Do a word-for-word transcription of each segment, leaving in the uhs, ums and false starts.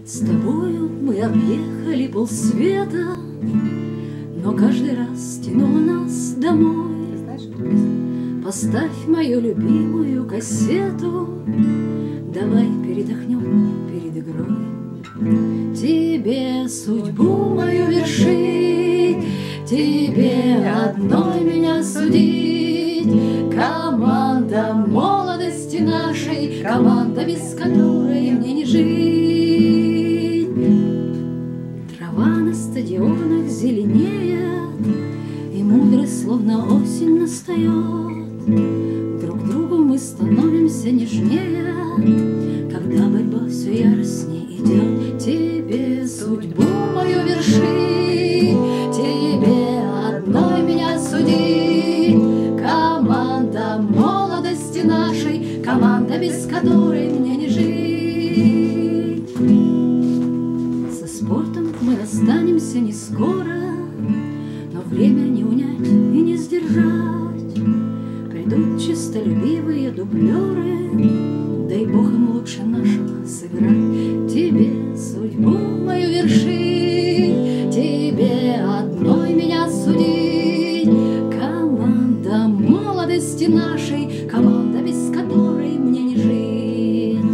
С тобою мы объехали полсвета, но каждый раз тянуло нас домой. Поставь мою любимую кассету, давай передохнем перед игрой. Тебе судьбу мою вершить, тебе одной меня судить. Команда молодости нашей, команда, без которой мне не жить. Трава на стадионах зеленеет, и мудрость словно осень настает. Друг другу мы становимся нежнее, когда борьба все яростней идет. Тебе судьбу мою вершить, тебе одной меня судить. Команда молодости нашей, команда, без которой мне не жить. Со спортом мы расстанемся не скоро, но время не унять и не сдержать. Придут честолюбивые дублеры, дай Бог им лучше наших сыграть. Тебе судьбу мою вершить, тебе одной меня судить. Команда молодости нашей, команда, без которой мне не жить.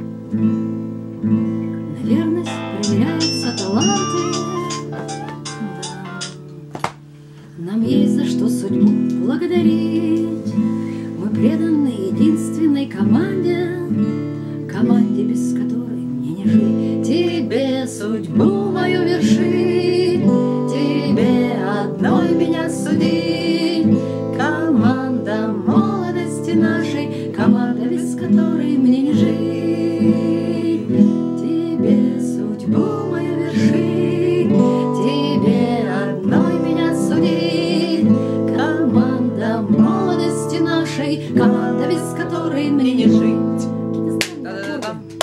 На верность проверяются таланты, да. Нам есть за что судьбу благодарить. Мы преданы единственной команде, команде, без которой мне не жить. Тебе судьбу мою вершить, тебе одной меня судить. Команда молодости нашей, команда, без которой мне не жить. Тебе судьбу мою вершить, тебе одной меня судить. Команда молодости нашей, команда, без которой мне не жить. Да-да-да.